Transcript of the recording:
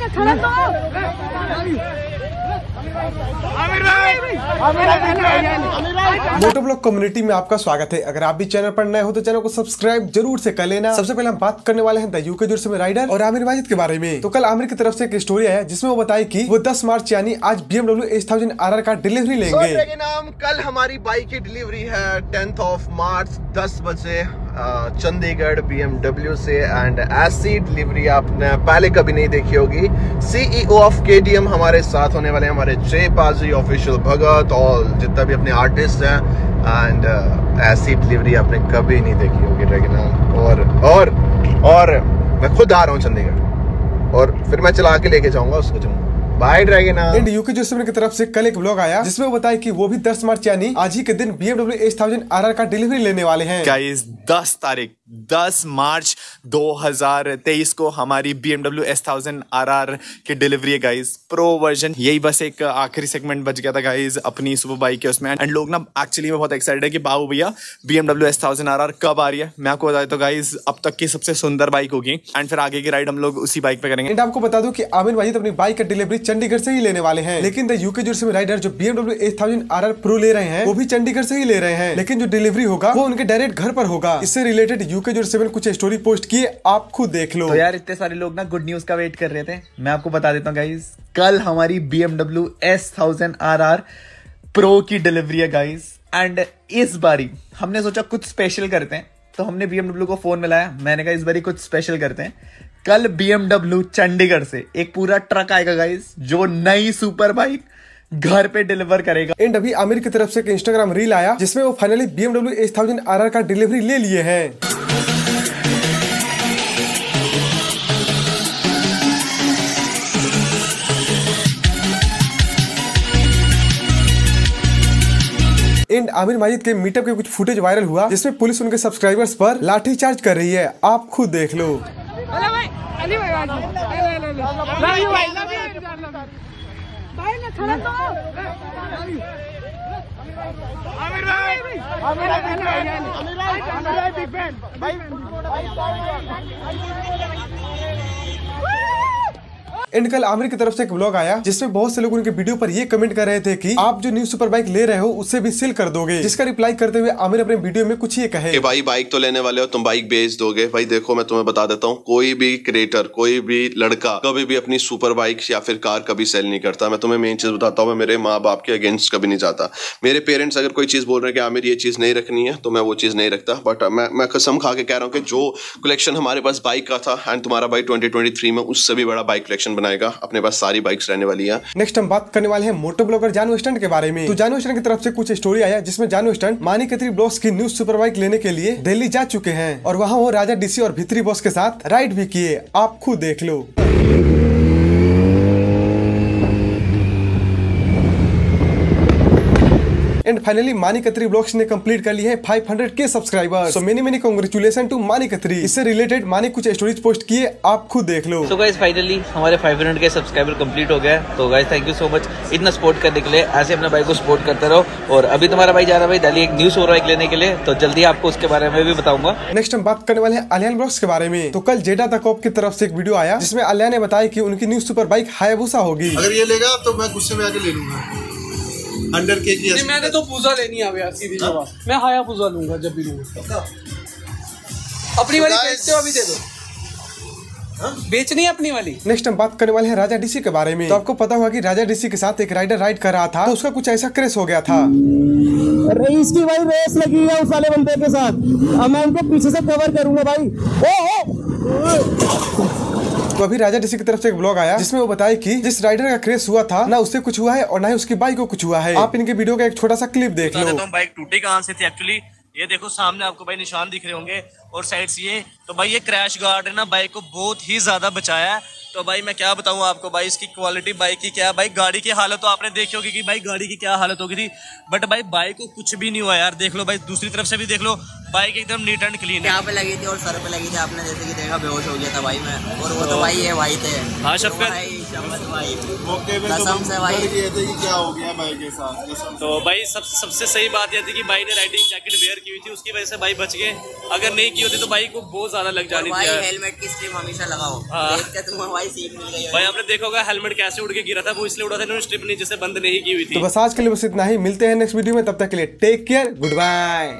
मोटो blog community में आपका स्वागत है। अगर आप भी चैनल पर नए हो तो चैनल को सब्सक्राइब जरूर से कर लेना। सबसे पहले हम बात करने वाले हैं द यूके जुर्सम राइडर और आमिर वाजिद के बारे में। तो कल आमिर की तरफ से एक स्टोरी है जिसमें वो बताई कि वो 10 मार्च यानी आज BMW S1000 RR का डिलीवरी लेंगे। कल हमारी बाइक की डिलीवरी है 10th ऑफ मार्च 10 बजे चंडीगढ़ BMW से। एंड ऐसी डिलीवरी आपने पहले कभी नहीं देखी होगी। CEO ऑफ KTM हमारे साथ होने वाले, हमारे जय पाजी, ऑफिशियल भगत और जितना भी अपने आर्टिस्ट हैं। एंड ऐसी डिलीवरी आपने कभी नहीं देखी होगी ड्रैगन। और मैं खुद आ रहा हूँ चंडीगढ़ और फिर मैं चला के लेके जाऊंगा उसको। Bye dragon. यूके जुर्सम की तरफ से कल एक व्लॉग आया जिसमें वो बताया कि वो भी 10 मार्च यानी आज ही के दिन BMW S1000 RR का डिलीवरी लेने वाले हैं। गाइस 10 मार्च 2023 को हमारी BMW S1000 RR की डिलीवरी है गाइस, प्रो वर्जन। यही बस एक आखिरी सेगमेंट बच गया था गाइस अपनी सुपर बाइक के उसमें। एंड लोग ना एक्चुअली में बहुत एक्साइटेड है कि बाबू भैया BMW S1000 RR कब आ रही है। मैं आपको बता देता हूं गाइस अब तक की सबसे सुंदर बाइक होगी। एंड फिर आगे की राइड हम लोग उसी बाइक पे करेंगे। एंड आपको बता दूं कि आमिर वाजिद अपनी बाइक का डिलीवरी चंडीगढ़ से ही लेने वाले हैं, लेकिन द यूके जुर्सम राइडर जो BMW S1000 RR प्रो ले रहे हैं वो भी चंडीगढ़ से ही ले रहे हैं, लेकिन जो डिलीवरी होगा वो उनके डायरेक्ट घर पर होगा। इससे रिलेटेड यूके जुर्सम कुछ स्टोरी पोस्ट किए, आप खुद देख लो। तो यार इतने सारे लोग ना गुड न्यूज का वेट कर रहे थे, मैं आपको बता देता हूँ गाइस, कल हमारी BMW S1000 RR प्रो की डिलीवरी है गाइस। एंड इस बारी हमने सोचा कुछ स्पेशल करते हैं, तो हमने BMW को फोन मिलाया। मैंने कहा इस बारी कुछ स्पेशल करते हैं। कल BMW चंडीगढ़ से एक पूरा ट्रक आएगा गाइस जो नई सुपर बाइक घर पे डिलीवर करेगा। एंड अभी आमिर की तरफ से एक इंस्टाग्राम रील आया जिसमें वो फाइनली BMW S1000 RR का डिलीवरी ले लिए हैं। एंड आमिर वाजिद के मीटअप के कुछ फुटेज वायरल हुआ जिसमें पुलिस उनके सब्सक्राइबर्स पर लाठीचार्ज कर रही है, आप खुद देख लो। एंड कल आमिर की तरफ से एक व्लॉग आया जिसमें बहुत से लोग उनके वीडियो पर ये कमेंट कर रहे थे कि आप जो न्यू सुपर बाइक ले रहे हो उससे भी सेल कर दोगे, जिसका रिप्लाई करते हुए आमिर अपने वीडियो में कुछ ये कहे कि भाई बाइक तो लेने वाले हो, तुम बाइक बेच दोगे। भाई देखो मैं तुम्हें बता देता हूँ, कोई भी क्रिएटर, कोई भी लड़का कभी भी अपनी सुपर बाइक या फिर कार कभी सेल नहीं करता। मैं तुम्हें मेन चीज बताता हूँ, मैं मेरे माँ बाप के अगेंस्ट कभी नहीं जाता। मेरे पेरेंट्स अगर कोई चीज बोल रहे हैं कि आमिर ये चीज नहीं रखनी है तो मैं वो चीज नहीं रखता। बट मैं कसम खा के कह रहा हूँ कि जो कलेक्शन हमारे पास बाइक का था एंड तुम्हारा भाई 2023 में उससे भी बड़ा बाइक कलेक्शन बनाएगा। अपने पास सारी बाइक्स रहने वाली है। नेक्स्ट हम बात करने वाले हैं मोटो ब्लॉगर जानू स्टंट के बारे में। तो जानू स्टंट की तरफ से कुछ स्टोरी आया जिसमें जानू स्टंट मानिकत्री ब्लॉग्स की न्यू सुपर बाइक लेने के लिए दिल्ली जा चुके हैं और वहां वो राजा डीसी और भित्री बॉस के साथ राइड भी किए, आप खुद देख लो। एंड फाइनली मानिकत्री ब्लॉग्स ने कंप्लीट कर ली है 500K subscribers. So many congratulation to मानिकत्री। इससे रिलेटेड मानी कुछ स्टोरीज पोस्ट किए, आप खुद देख लो। सो गाइस फाइनली हमारे 500K सब्सक्राइबर कंप्लीट हो गया। तो guys thank you so much इतना सपोर्ट करने के लिए। ऐसे अपने भाई को सपोर्ट करते रहो। और अभी तुम्हारा भाई जा रहा है भाई दिल्ली एक न्यू सुपर बाइक लेने के लिए, तो जल्दी आपको उसके बारे में भी बताऊंगा। नेक्स्ट हम बात करने वाले हैं आलियान ब्लॉग्स के बारे में। तो कल जेडा तकॉप की तरफ से एक वीडियो आया जिसमें आलिया ने बताया कि उनकी न्यू सुपर बाइक हायाबुसा होगी। अगर ये लेगा तो मैं गुस्से में आके ले लूंगा। 100K की मैंने तो पूजा लेनी है भैया, सीधी जवाब मैं हाया पूजा लूंगा जब भी लूंगा। अपनी वाली बेचते हो, अभी दे दो। बेचनी है अपनी वाली। नेक्स्ट हम बात करने वाले हैं राजा डीसी के बारे में। तो आपको पता होगा कि राजा डीसी के साथ एक राइडर राइड कर रहा था तो उसका कुछ ऐसा क्रेश हो गया था। रईस की भाई रेस लगी है उस वाले बंदे के साथ, अब मैं उनको पीछे से कवर करूंगा भाई। तो अभी राजा डीसी की तरफ से एक ब्लॉग आया जिसमें वो बताया कि जिस राइडर का क्रेश हुआ था ना उससे कुछ हुआ है और ना ही उसकी बाइक को कुछ हुआ है। आप इनके वीडियो का एक छोटा सा क्लिप देख लो। बाइक टूटी कहाँ से थी एक्चुअली, ये देखो सामने आपको भाई निशान दिख रहे होंगे और साइड से ये, तो भाई ये क्रैश गार्ड है ना, बाइक को बहुत ही ज्यादा बचाया है। तो भाई मैं क्या बताऊं आपको भाई इसकी क्वालिटी बाइक की क्या है। भाई गाड़ी की हालत तो आपने देखी होगी कि भाई गाड़ी की क्या हालत हो गई थी, बट भाई बाइक को कुछ भी नहीं हुआ यार। देख लो भाई दूसरी तरफ से भी देख लो, बाइक एकदम नीट एंड क्लीन है। यहाँ पे लगी थी और सर पे लगी थी, आपने जैसे कि देखा बेहोश हो गया था भाई मैं, और वो तो भाई ये भाई थे। हाँ शफकत भाई मौके पे कसम से भाई ये थे कि क्या हो गया भाई के साथ। तो भाई सबसे सही बात यह थी कि भाई ने राइडिंग जैकेट वेयर की हुई थी, उसकी वजह से भाई बच गए। अगर नहीं की होती तो भाई को बहुत ज्यादा लग जानी भाई थी। हेलमेट की स्ट्रिप हमेशा लगाओ, देखते तुम्हें भाई सीट मिल गई। भाई आपने देखा होगा हेलमेट कैसे उड़ के गिरा था, वो इसलिए उड़ा था इन्होंने स्ट्रिप नीचे से बंद नहीं की हुई थी। तो बस आज के लिए बस इतना ही, मिलते हैं नेक्स्ट वीडियो में, तब तक के लिए टेक केयर, गुड बाय।